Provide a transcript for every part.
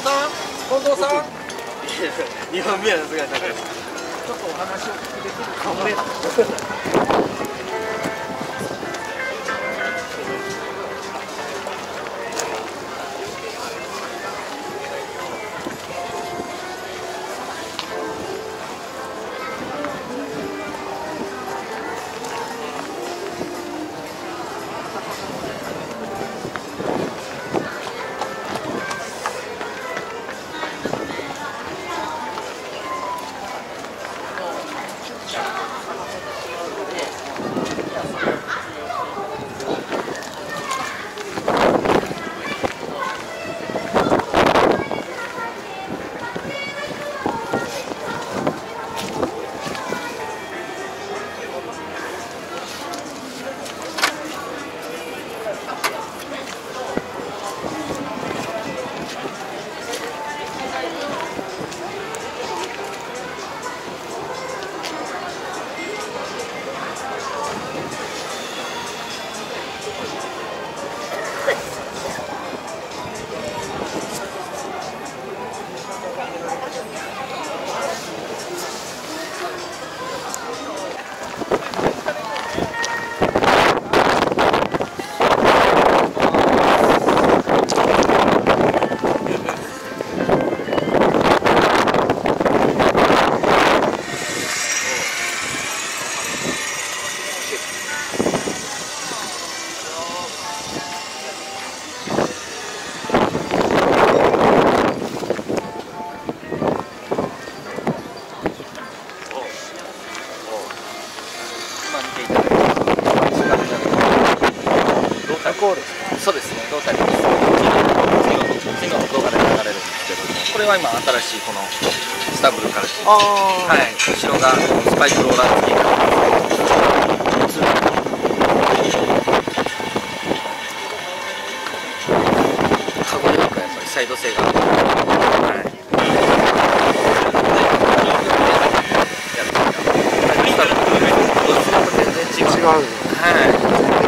さん、近藤さん。 2番目はさすがにちょっとお話をお聞きできるかも。 そうですね、ロータリーです。次の動画で流れるんですけども、これは今新しいこのスタブルからはい、後ろがスパイクローラー付きになってます。カゴリバックはやっぱりサイド性がはい。全然違う。はい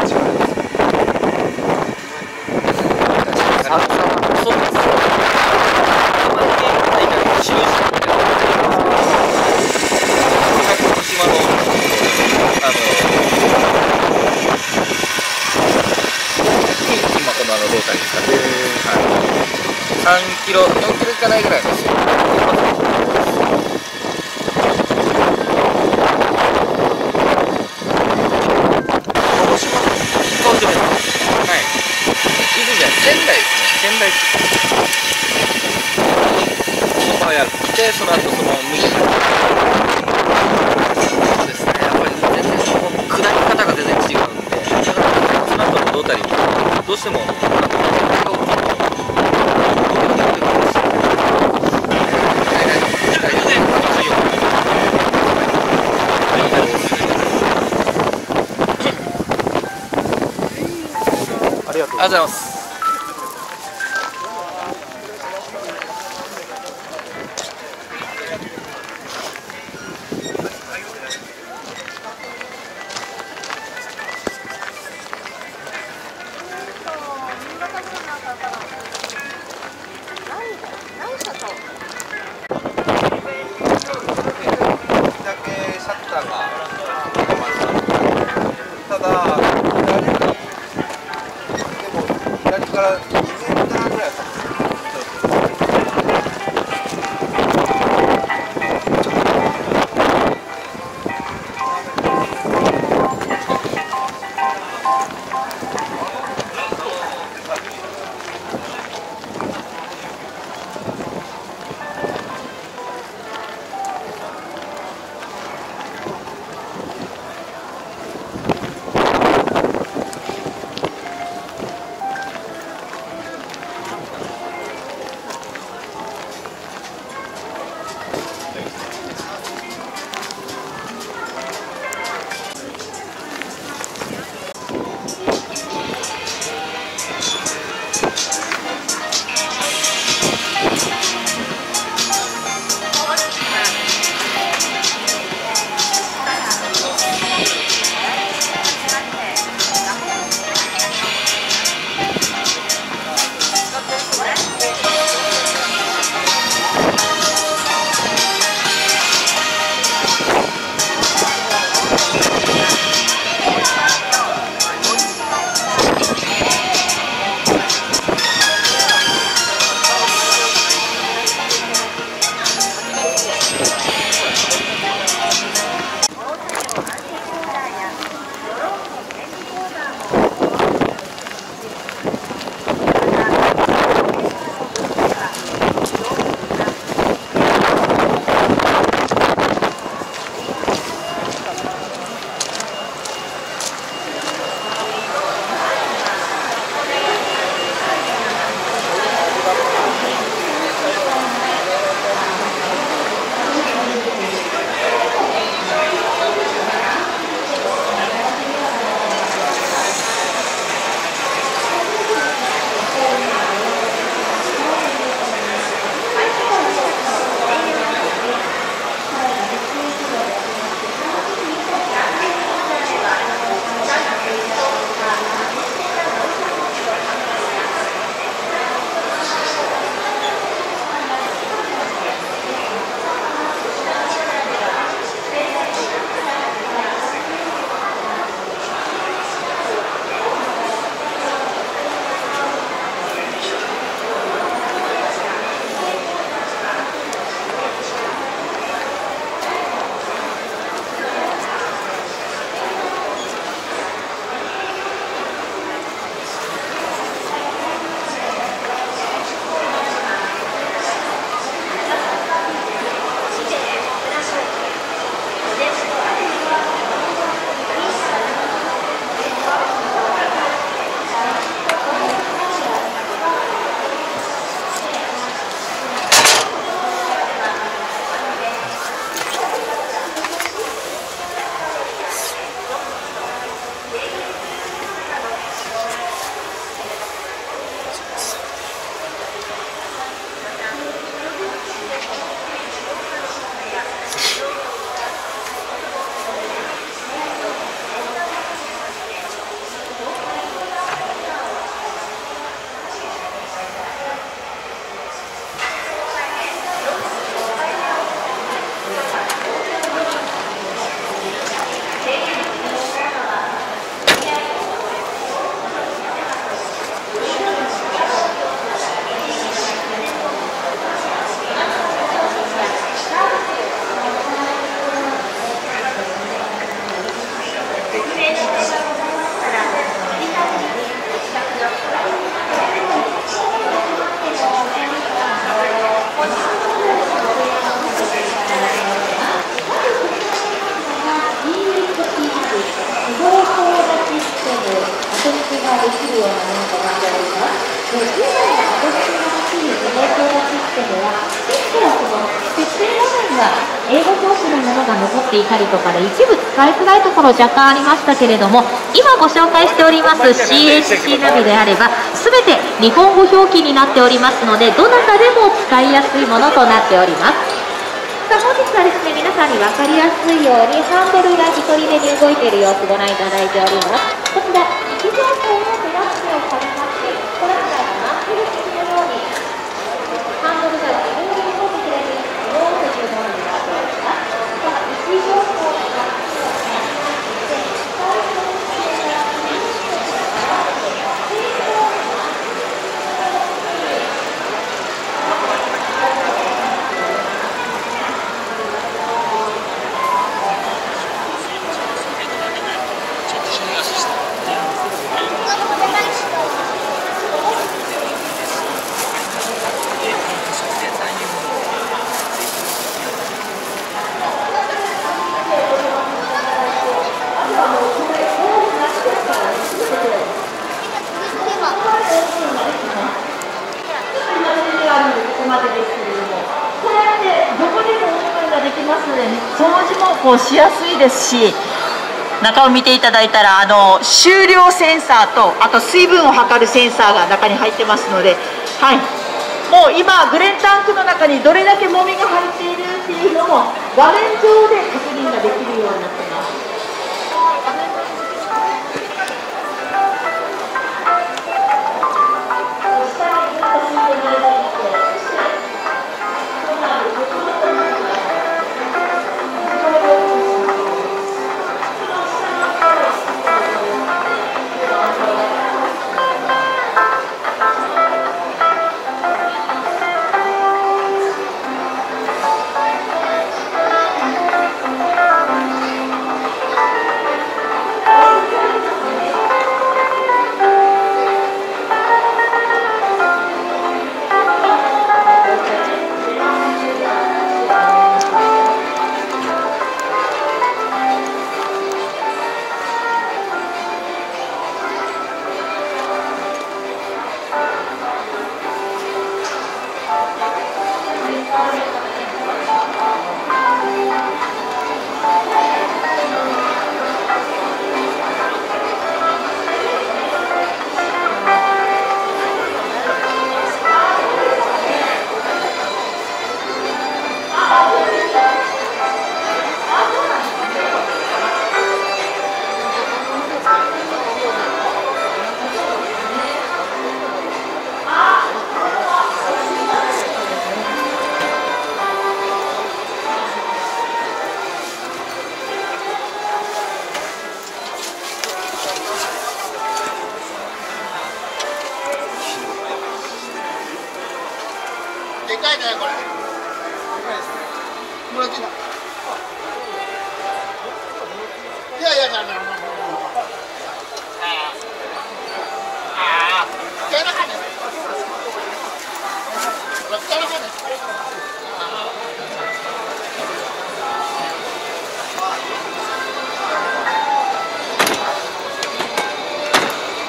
。3キロ、4キロいかないぐらいですよ。仙台ですね。仙台そこやってその後その右そうですね。やっぱり全然下り方が全然違うんで、だからその後のロータリーどうしてもありがとうございます。 ただ設定画面が英語教師のものが残っていたりとかで一部使いづらいところ若干ありましたけれども、今ご紹介しております CHC ナビであれば全て日本語表記になっておりますので、どなたでも使いやすいものとなっております。さあ本日はですね、皆さんに分かりやすいようにハンドルが一人目に動いている様子ご覧いただいております。こちら位置情報のテラスを借りまして、これからマップル式のようにハンドルが自動で動いてくれる自動というものになっております。さあ位置情報が掃除もこうしやすいですし、中を見ていただいたら終了センサーとあと水分を測るセンサーが中に入ってますので、はい、もう今グレンタンクの中にどれだけもみが入っているっていうのも画面上で確認ができるようになっています。 でかいねこれ。もらっていいの？いやいやいやいや。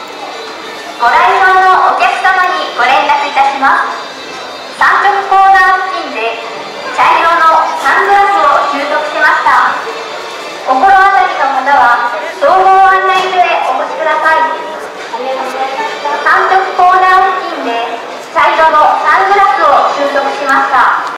ご来場のお客様にご連絡いたします。産直コーナー